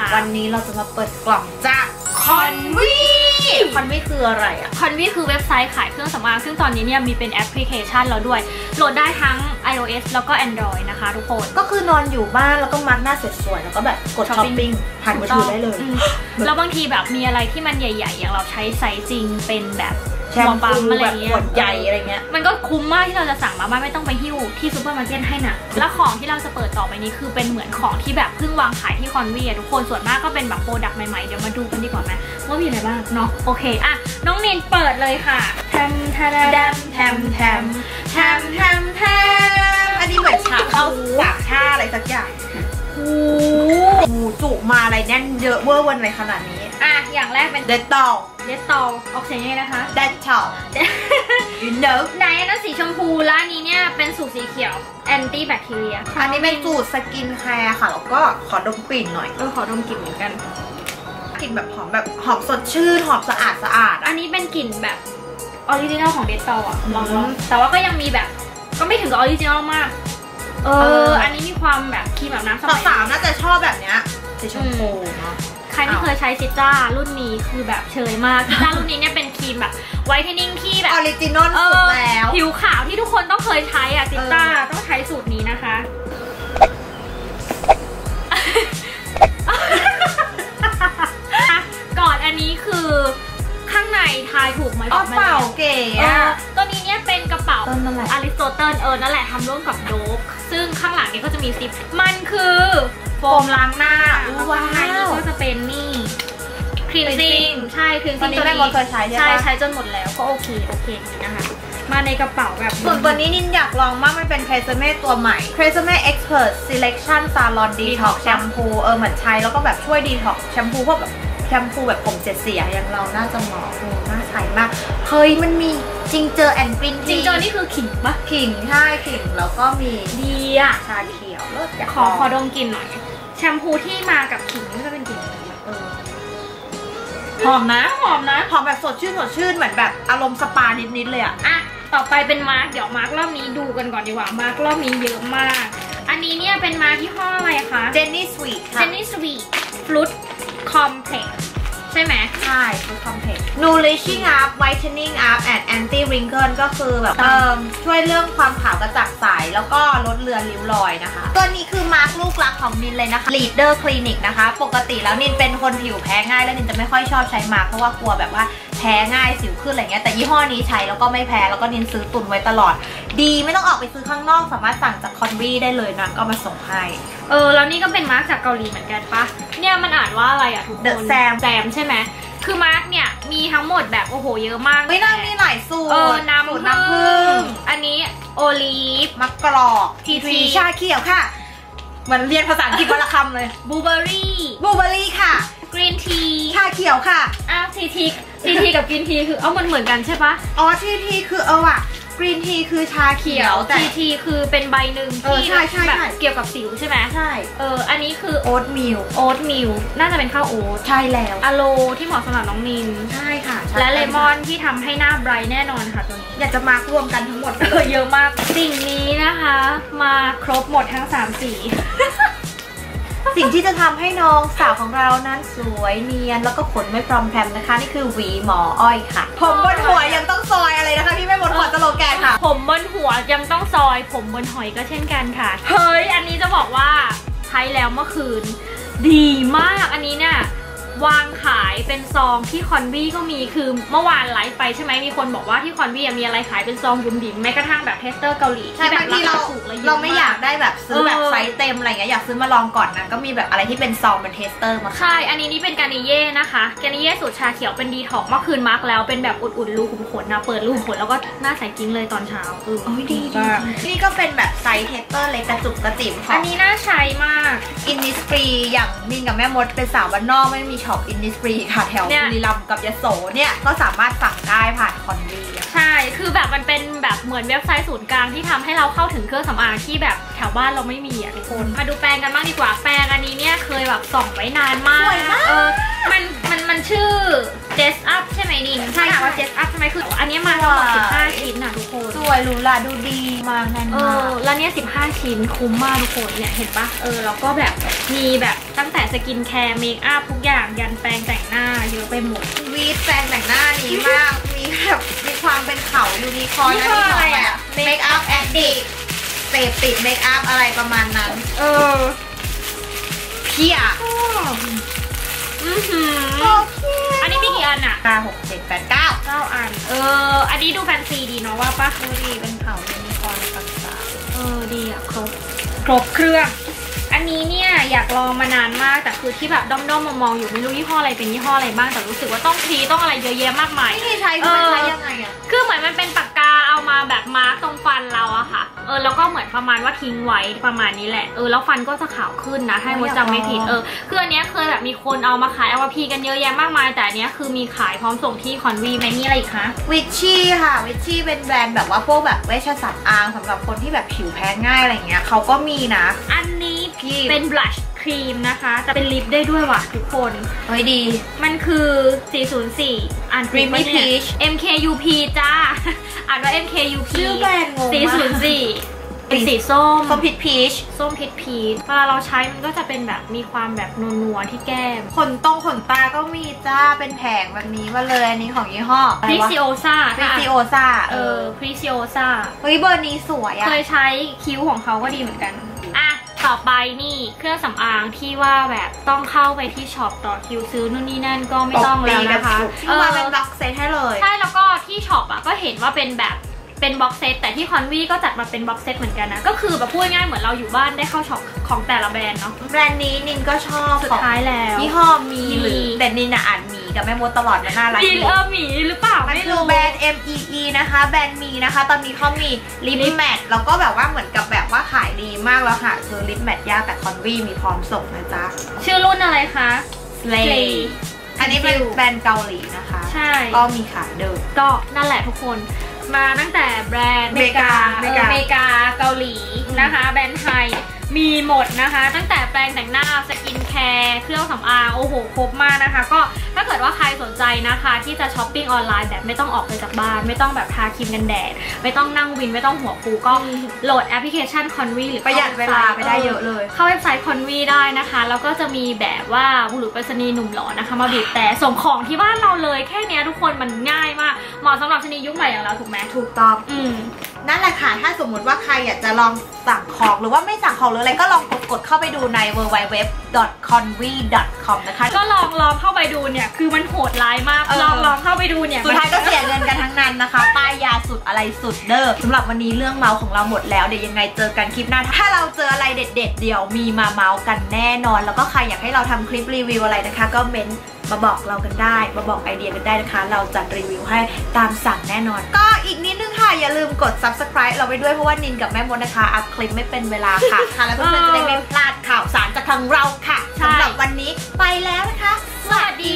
วันนี้เราจะมาเปิดกล่องจากคอนวีคืออะไรอะคอนวีคือเว็บไซต์ขายเครื่องสำอางซึ่งตอนนี้เนี่ยมีเป็นแอปพลิเคชันแล้วด้วยโหลดได้ทั้ง iOS แล้วก็ Android นะคะทุกคนก็คือนอนอยู่บ้านแล้วก็มัดหน้าสวยๆแล้วก็แบบกดช้อปปิ้งผ่านมือถือได้เลยแล้วบางทีแบบมีอะไรที่มันใหญ่ๆอย่างเราใช้ไซส์จริงเป็นแบบแชมพูแบบขวดใหญ่อะไรเงี้ยมันก็คุ้มมากที่เราจะสั่งมาบ้านไม่ต้องไปหิ้วที่ซูเปอร์มาร์เก็ตให้นะและของที่เราจะเปิดต่อไปนี้คือเป็นเหมือนของที่แบบเพิ่งวางขายที่คอนวีทุกคนส่วนมากก็เป็นแบบโปรดักต์ใหม่ๆเดี๋ยวมาดูกันดีกว่าไหมว่ามีอะไรบ้างเนาะโอเคอ่ะน้องนินเปิดเลยค่ะแทมอันนี้เหมือนฉากเข้าปากชาอะไรสักอย่างโอ้โหจุมาอะไรแน่นเยอะเวอร์วันอะไรขนาดนี้อ่ะอย่างแรกเป็นเดตตอลออกเสียงยังไงนะคะเดตตอลyou know ไหนนั่นสีชมพูแล้วอันนี้เนี่ยเป็นสูตรสีเขียวแอนตี้แบคทีเรียอันนี้เป็นสูตรสกินแคร์ค่ะแล้วก็ขอดมกลิ่นหน่อยขอดมกลิ่นเหมือนกันกลิ่นแบบหอมสดชื่นหอมสะอาดอันนี้เป็นกลิ่นแบบออริจินัลของเดตตอลอะลองแต่ว่าก็ยังมีแบบก็ไม่ถึงกับออริจินัลมากอันนี้มีความแบบครีมแบบน้ำสาวๆน่าจะชอบแบบเนี้ยสีชมพูเนาะใครที่เคยใช้ซิต้ารุ่นนี้คือแบบเชยมากซิต้ารุ่นนี้เนี่ยเป็นครีมแบบไวท์เทนนิ่งที่แบบออริจินอลสุดแล้วผิวขาวที่ทุกคนต้องเคยใช้อะซิต้าต้องใช้สูตรนี้นะคะก่อนอันนี้คือข้างในทายถูกไหมกระเป๋าเก๋ตัวนี้เนี่ยเป็นกระเป๋าอริสโตเติลนั่นแหละทำร่วมกับโดฟซึ่งข้างหลังนี้ก็จะมีซิปมันคือโฟมล้างหน้าว้าวก็จะเป็นนี่คลีนซิ่งใช่คลีนซิ่งตัวนี้เคยใช้ใช้จนหมดแล้วก็โอเคนะคะมาในกระเป๋าแบบส่วนตัวนี้นินอยากลองมากมันเป็นเคสเม่ตัวใหม่เคสเม่ Expert Selection Salon Detox Shampoo เหมือนใช้แล้วก็แบบช่วยดีท็อกแชมพูพวกแบบแชมพูแบบผมเสียอย่างเราน่าจะเหมาะน่าใช้มากเฮ้ยมันมีจิงเจอแอนด์กรีนจิงเจอนี่คือขิงปะขิงใช่ขิงแล้วก็มีดีอะชาเขียวขอดมกลิ่นหน่อยแชมพูที่มากับขิงนี่จะเป็นกลิ่นหอมนะหอมแบบสดชื่นเหมือนแบบอารมณ์สปานิดเลยอะต่อไปเป็นมาร์กเดี๋ยวมาร์กรอบนี้ดูกันก่อนดีกว่ามาร์กรอบนี้เยอะมากอันนี้เนี่ยเป็นมาร์กยี่ห้ออะไรคะเจนนี่สวีทฟรุตคอมเพล็กซ์ใช่ไหมใช่คือ complex nourishing up whitening up and anti wrinkle ก็คือแบบช่วยเรื่องความขาวกระจ่างใสแล้วก็ลดเลือนริ้วรอยนะคะตัวนี้คือมาร์คลูกรักของนินเลยนะคะ Leader Clinic นะคะปกติแล้วนินเป็นคนผิวแพ้ง่ายแล้วนินจะไม่ค่อยชอบใช้มาร์คเพราะว่ากลัวแบบว่าแพ้ง่ายสิวขึ้นอะไรเงี้ยแต่ยี่ห้อนี้ใช้แล้วก็ไม่แพ้แล้วก็นินซื้อตุนไว้ตลอดดีไม่ต้องออกไปซื้อข้างนอกสามารถสั่งจากคอนวีได้เลยนะก็มาส่งให้แล้วนี่ก็เป็นมาร์กจากเกาหลีเหมือนกันปะเนี่ยมันอ่านว่าอะไรอะทุกคนแซมใช่ไหมคือมาร์กเนี่ยมีทั้งหมดแบบโอ้โหเยอะมากไม่น่ามีหลายสูตรน้ำผึ้งอันนี้โอลีฟมะกรอกทีชาเขียวค่ะเหมือนเรียนภาษาอังกฤษวันละคำเลยบลูเบอร์รี่ค่ะกรีนทีชาเขียวค่ะทีกับกรีนทีคือเหมือนกันใช่ปะทีคือว่ะกรีนทีคือชาเขียวแต่ทีคือเป็นใบหนึ่งที่แบบเกี่ยวกับสิวใช่ไหมใช่อันนี้คือโอ๊ตมิลน่าจะเป็นข้าวโอ๊ตใช่แล้วอะโลที่เหมาะสำหรับน้องนินใช่ค่ะและเลมอนที่ทำให้หน้าไบรท์แน่นอนค่ะตัวนี้อยากจะมารวมกันทั้งหมดเยอะมากสิ่งนี้นะคะมาครบหมดทั้ง3 สีสิ่งที่จะทำให้น้องสาวของเรานั้นสวยเนียนแล้วก็ขนไม่พรอมแพรมนะคะนี่คือหวีหมออ้อยค่ะผมบนหัวยังต้องซอยอะไรนะคะพี่แม่บนหัวสโลแกนค่ะผมบนหัวยังต้องซอยผมบนหอยก็เช่นกันค่ะเฮ้ยอันนี้จะบอกว่าใช้แล้วเมื่อคืนดีมากอันนี้เนี่ยวางขายเป็นซองที่คอนวีก็มีคือเมื่อวานไลฟ์ไปใช่ไหมมีคนบอกว่าที่คอนวีมีอะไรขายเป็นซองบุ๋มบิ่มแม้กระทั่งแบบเทสเตอร์เกาหลีใช่บางทีเราไม่อยากได้แบบซื้อแบบไซส์เต็มอะไรเงี้ยอยากซื้อมาลองก่อนนะก็มีแบบอะไรที่เป็นซองเป็นเทสเตอร์มาใช่อันนี้นี่เป็นกานิเย่นะคะกานิเย่สูตรชาเขียวเป็นดีท็อกเมื่อคืนมาร์กแล้วเป็นแบบอุ่นๆรูขุมขนนะเปิดรูขุมขนแล้วก็หน้าใสกิ้งเลยตอนเช้าดีนี่ก็เป็นแบบไซส์เทสเตอร์เล็กกระจุกกระติ่มอันนี้น่าใช้มากอินนิสฟรีอย่างนินกับแม่มดเป็นสาวบ้านนอกไม่มีช็อปอินนิสฟรีค่ะแถวบุรีรัมย์กับยโสเนี่ยก็สามารถสั่งได้ผ่านคอนวีใช่คือแบบมันเป็นแบบเหมือนเว็บไซต์ศูนย์กลางที่ทำให้เราเข้าถึงเครื่องสำอางที่แบบแถวบ้านเราไม่มีอ่ะทุกคนมาดูแปรงกันบ้างดีกว่าแปรงอันนี้เนี่ยเคยแบบส่องไว้นานมากสวยมากมันมันชื่อ Dress Up ใช่ไหมนินใช่ค่ะว่า Dress Up ใช่ไหมคืออันนี้มาทั้งหมด15 ชิ้นนะทุกคนสวยหรูหราดูดีมากแน่นมากแล้วเนี่ย15 ชิ้นคุ้มมากทุกคนเนี่ยเห็นปะแล้วก็แบบมีแบบตั้งแต่สกินแคร์เมคอัพทุกอย่างยันแปรงแต่งหน้าเยอะไปหมดวีดแปรงแต่งหน้านี้มาก มีแบบมีความเป็นเขายูนิคอร์นนะที่อะไรอะเมคอัพแอดดิกเสพติดเมคอัพอะไรประมาณนั้นเพี้ยอันนี้มีกี่อันอะ 6 7 8 9 อันอันนี้ดูแฟนซีดีเนาะว่าปะดูดีเป็นเขายูนิคอร์นต่างๆดีอะครบเครื่องอันนี้เนี่ยอยากลองมานานมากแต่คือที่แบบด้อมๆมองๆอยู่ไม่รู้ยี่ห้ออะไรเป็นยี่ห้ออะไรบ้างแต่รู้สึกว่าต้องต้องอะไรเยอะแยะมากมายไม่ใช้คือใช้ยังไงอะคือเหมือนมันเป็นปากกาเอามาแบบมาร์กตรงฟันเราอะค่ะแล้วก็เหมือนประมาณว่าทิ้งไว้ประมาณนี้แหละแล้วฟันก็จะขาวขึ้นนะถ้าจำไม่ผิดคืออันนี้เคยแบบมีคนเอามาขายเอามาพีกันเยอะแยะมากมายแต่อันนี้คือมีขายพร้อมส่งที่คอนวีไหมมีอะไรอีกคะวิชชี่ค่ะวิชชี่เป็นแบรนด์แบบว่าพวกแบบเวชสำอางสำหรับคนที่แบบผิวแพ้ง่ายอะไรเงี้ยเขาก็มีนะอันนี้เป็นบลัชครีมนะคะจะเป็นลิปได้ด้วยว่ะทุกคนเฮ้ยดีมันคือ404อ่าน Dreamy Peach MKUP จ้าอ่านว่า MKUP ชื่อแบรนด์งงมาก 404เป็นสีส้มพีชส้มพีชเวลาเราใช้มันก็จะเป็นแบบมีความแบบนัวๆที่แก้มขนตาก็มีจ้าเป็นแผงแบบนี้มาเลยอันนี้ของยี่ห้อ Preciosa เฮ้ยเบอร์นี้สวยอะเคยใช้คิ้วของเขาก็ดีเหมือนกันต่อไปนี่เครื่องสำอางที่ว่าแบบต้องเข้าไปที่ช็อปต่อคิวซื้อนู่นนี่นั่นก็ไม่ต้องแล้วนะคะมาเป็นบ็อกเซตให้เลยใช่แล้วก็ที่ช็อปก็เห็นว่าเป็นแบบเป็นบ็อกเซตแต่ที่คอนวีก็จัดมาเป็นบ็อกเซตเหมือนกันนะก็คือแบบพูดง่ายเหมือนเราอยู่บ้านได้เข้าช็อปของแต่ละแบรนด์เนาะแบรนด์นี้นินก็ชอบสุดท้ายแล้วยี่ห้อมีหรือแต่นินอ่านมีกับแม่มดตลอดน่ารักดีมีหรือเปล่าไม่รู้แบรนด์ MEE นะคะแบรนด์มีนะคะตอนนี้เขามีลิปแมทแล้วก็แบบว่าเหมือนกับแบบว่าขายดีมากแล้วค่ะคือลิปแมทยากแต่คอนวีมีพร้อมส่งนะจ๊ะชื่อรุ่นอะไรคะ Slay อันนี้เป็นแบรนด์เกาหลีนะคะใช่ก็มีขายเดิมก็นั่นแหละทุกคนมาตั้งแต่แบรนด์อเมริกาเกาหลีนะคะแบรนด์ไทยมีหมดนะคะตั้งแต่แปรงแต่งหน้าสกินแคร์เครื่องสำอางโอ้โหครบมากนะคะก็ถ้าเกิดว่าใครสนใจนะคะที่จะช้อปปิ้งออนไลน์แบบไม่ต้องออกไปจากบ้านไม่ต้องแบบทาครีมกันแดดไม่ต้องนั่งวินไม่ต้องหัวฟูก็โหลดแอปพลิเคชันคอนวีหรือประหยัดเวลาไปได้เยอะเลยเข้าเว็บไซต์คอนวีได้นะคะแล้วก็จะมีแบบว่าบุรุษไปรษณีย์หนุ่มหล่อนะคะมาบีบแต่ส่งของที่บ้านเราเลยแค่นี้ทุกคนมันง่ายมากเหมาะสำหรับชนียุคใหม่อย่างเราถูกไหมถูกต้องนั่นแหละค่ะถ้าสมมุติว่าใครอยากจะลองสั่งของหรือว่าไม่สั่งของหรืออะไรก็ลองกดเข้าไปดูใน www.convi.com นะคะก็ลองเข้าไปดูเนี่ยคือมันโหดร้ายมากลองเข้าไปดูเนี่ยสุดท้ายก็เสียเงินกันทั้งนั้นนะคะป้ายยาสุดอะไรสุดเด้อสำหรับวันนี้เรื่องเมาของเราหมดแล้วเดี๋ยวยังไงเจอกันคลิปหน้าถ้าเราเจออะไรเด็ดๆเดี๋ยวมีมาเมากันแน่นอนแล้วก็ใครอยากให้เราทำคลิปรีวิวอะไรนะคะก็เม้นมาบอกเรากันได้มาบอกไอเดียกันได้นะคะเราจัดรีวิวให้ตามสั่งแน่นอนก็อีกนิดนึงค่ะอย่าลืมกด subscribe เราไปด้วยเพราะว่านินกับแม่มดนะคะอัพคลิปไม่เป็นเวลาค่ะแล้วเพื่อนๆจะได้ไม่พลาดข่าวสารจากทางเราค่ะสำหรับวันนี้ไปแล้วนะคะสวัสดี